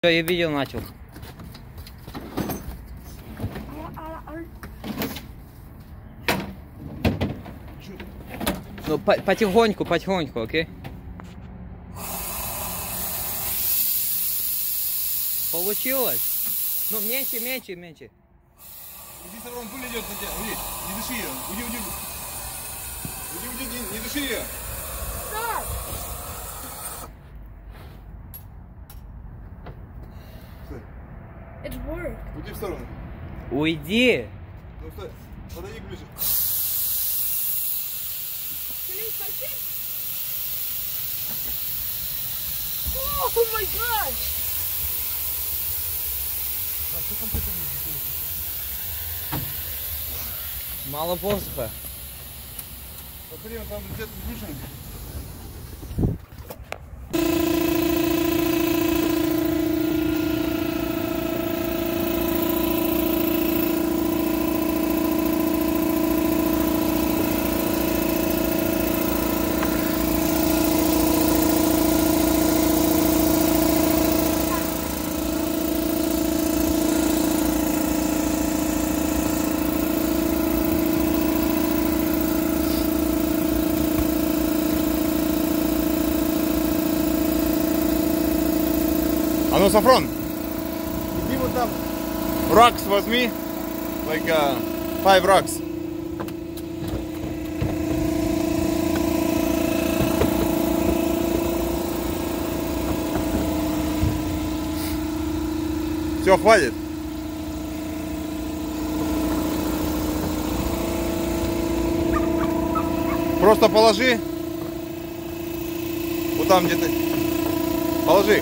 Все, я видео начал. Ну, потихоньку, окей? Получилось? Ну, меньше. Иди, Сарван, пуля идет на тебя. Уйди, не дыши ее. Уйди. Уйди, не дыши ее. It's work. Уйди в сторону. Уйди! Ну, стой, подойди ближе. Can I touch it? Oh my gosh! Мало воздуха. Смотри, он там где-то бушинг. А ну, Сафрон, иди вот там, рокс возьми, like 5 rocks. Все, хватит. Просто положи, вот там где-то, положи.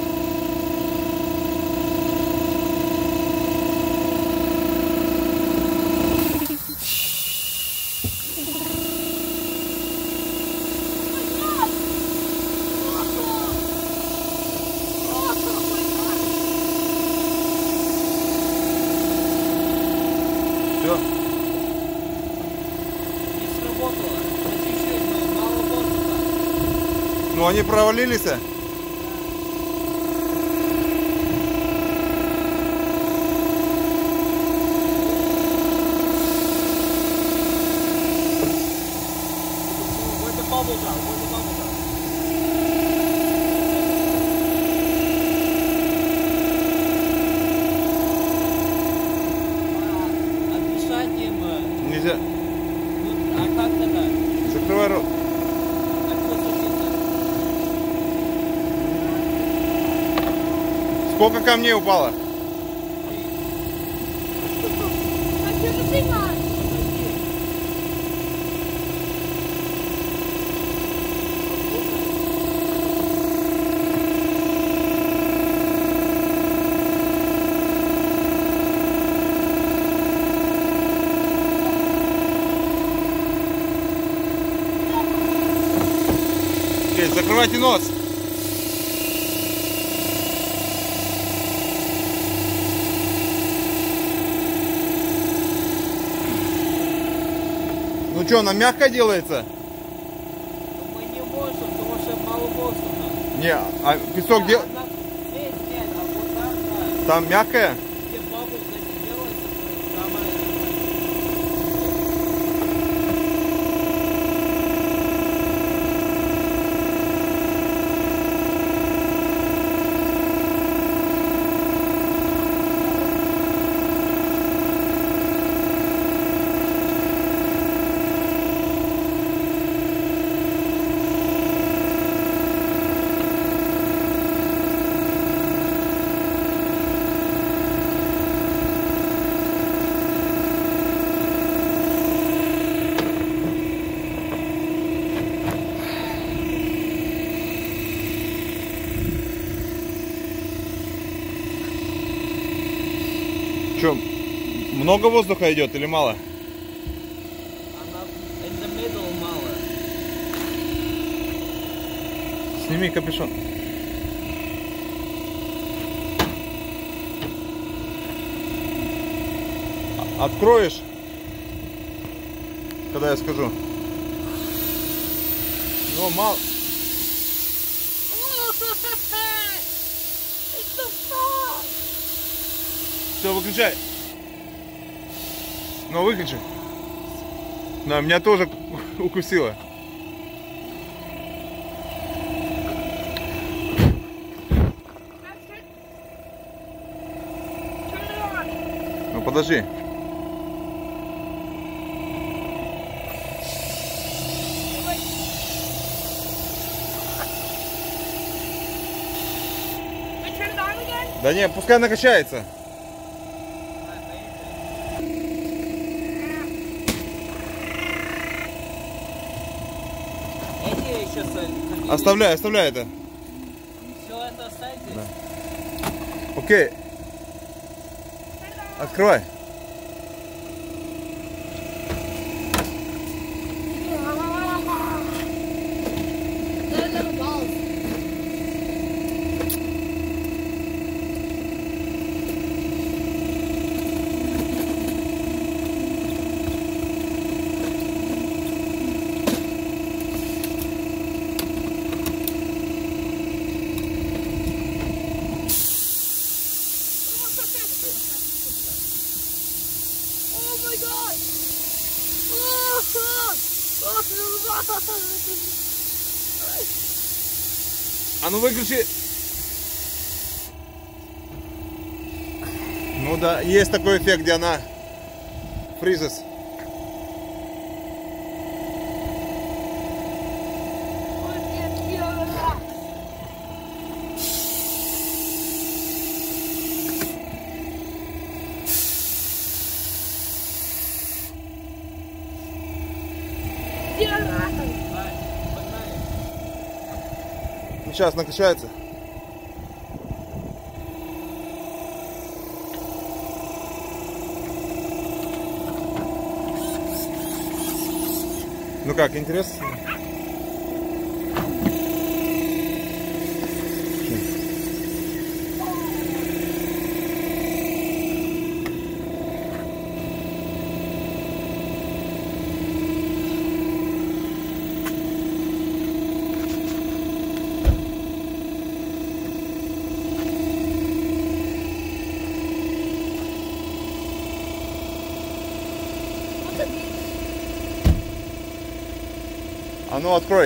Все. Не сработало. Чуть-чуть, но мало воздуха. Ну они провалились. Where's the bubbles out? А дышать им... Нельзя. Ну, а как тогда? Закрывай рот. А что случится? Сколько камней упало? I took a big one. Окей, закрывайте нос. Ну что, она мягко делается? Но мы не можем, потому что мало воздуха. Не, а песок Здесь нет, а вот там, да. там мягкая? Где бабл эти делается, там... Что, много воздуха идет или мало? Она in the middle мало. Сними капюшон. Откроешь, когда я скажу. Ну, мало. It's so fun. Все, выключай. Ну, выключи. Да, меня тоже укусило. Ну, подожди. Да не, пускай накачается. Эти сейчас... Оставляй это. Все это оставьте. Да. Окей. Открывай. Oh my god! А ну выключи. Ну да, есть такой эффект, где она freezes. Сейчас накачается. Ну как, интересно? А ну открой.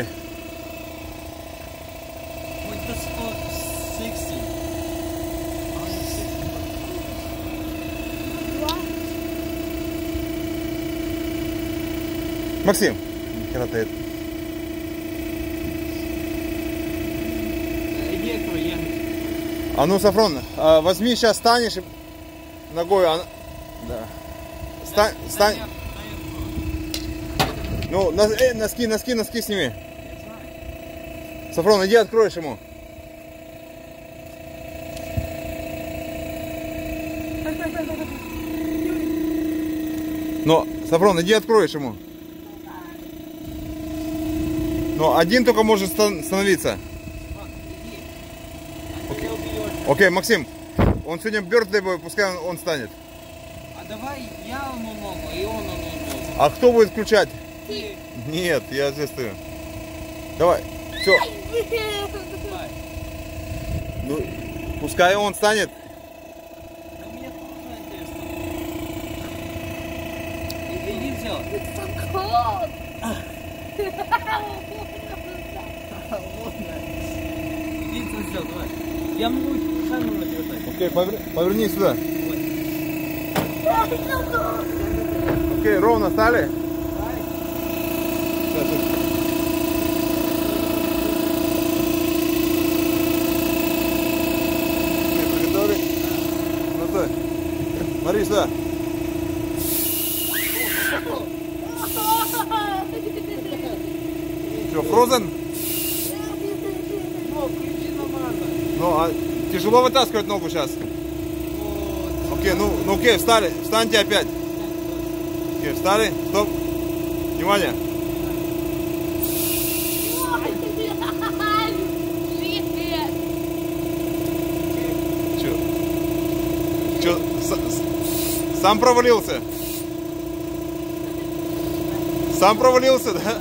With the spot 60. Максим, хера ты это. Иди открой, я. А ну, Сафрон, возьми, сейчас станешь и ногой. Да. Стань. Ну, носки сними. Сафрон, иди откроешь ему. Но, Сафрон, иди откроешь ему. Но один только может становиться. Окей, Максим, он сегодня бёртдей, пускай он станет. А давай я ему ногу, и он ногу. А кто будет включать? Ты. Нет, я здесь стою. Давай, все. Давай. Ну, пускай он станет. Да мне тоже интересно. Иди все. It's so cold. Иди все, давай. Я могу камеру держать. Окей, поверни сюда. Окей, ровно стали? Сейчас. Приготовили? Ну стой. Смотри сюда. Что, фрозен? Ну, включи нормально. Ну, а тяжело вытаскивать ногу сейчас. Вот. Окей, ну окей, встали. Встаньте опять. Окей, встали. Стоп. Внимание. Че, сам провалился? Сам провалился, да?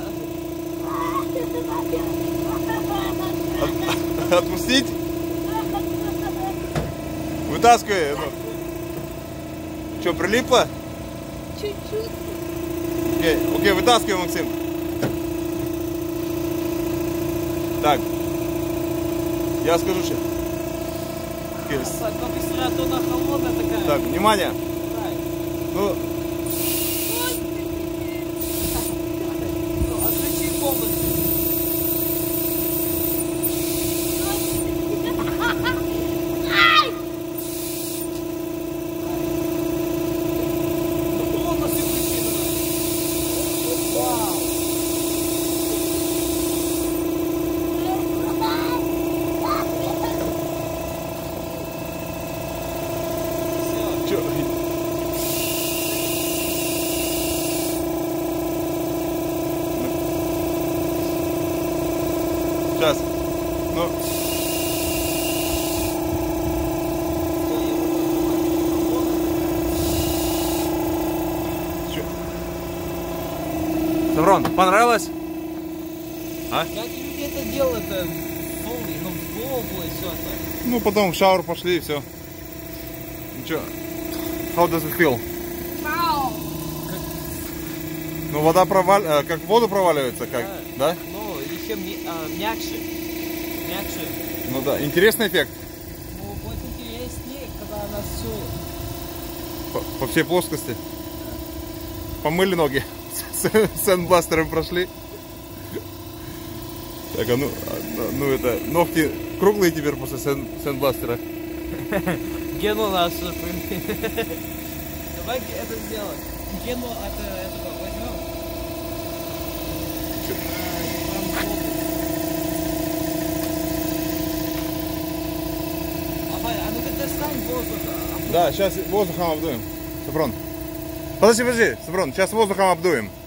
Отпустить? Вытаскивай. Что, прилипло? Чуть-чуть. Окей, вытаскивай, Максим. Так. Я скажу сейчас. Окей. Побыстрее, а то она холодная такая. Так, внимание. Давай. Ну, Ну, отключи полностью. Ай! Ну, полностью включи давай. Вау. Все. чё? Сейчас. Ну, чё? Саврон, понравилось? А? Как люди это делают-то? Солнце, ну, в голову и все это. Ну, потом в шаур пошли и все. Ну чё? How does it feel? Вау! Ну, вода как в воду проваливается, как, да? Ну, еще мягче. Мягче. Ну да, интересный эффект. Ну, будет интереснее, когда она все. По всей плоскости. Помыли ноги. С сэндбластером прошли. Так, ну это, ногти круглые теперь после сэндбластера. Гену нашу. Давай это сделаем. Гену от этого возьмем. А ну-ка достань воздуха. Да, сейчас воздухом обдуем. Сафрон. Подожди, Сафрон, сейчас воздухом обдуем.